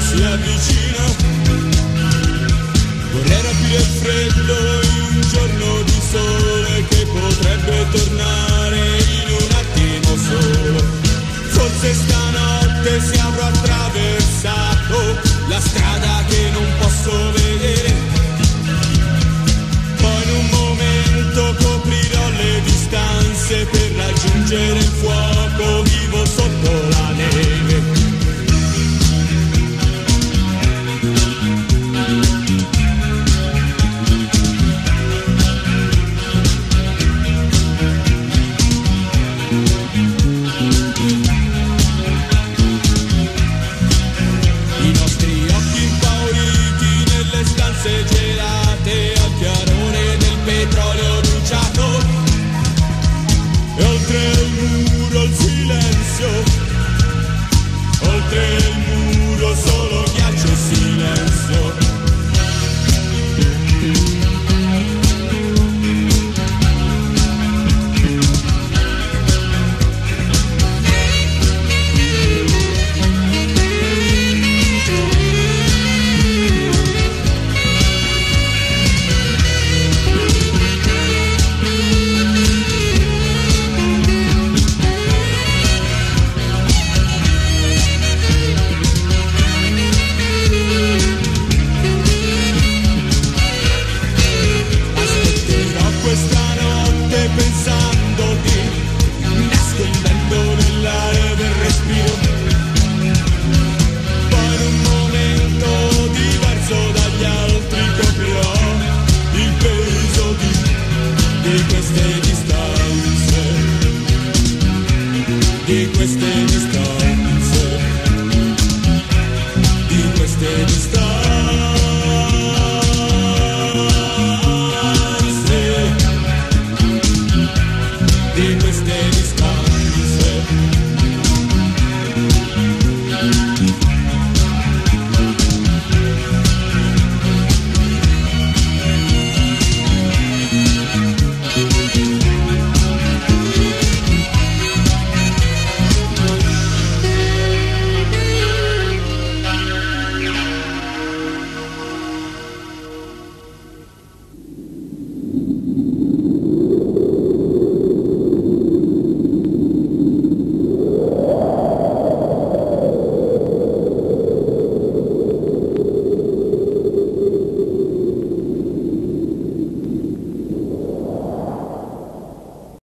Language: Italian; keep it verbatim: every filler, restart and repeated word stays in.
si avvicina. Vorrei rapire il freddo in un giorno di sole che potrebbe tornare in un attimo solo. Forse stanotte se avrò attraversato la strada che non posso vedere. Poi in un momento coprirò le distanze per raggiungere il fuoco vivo sotto la neve. Stanze gelate al chiarore del petrolio bruciato, e oltre il muro il silenzio, oltre il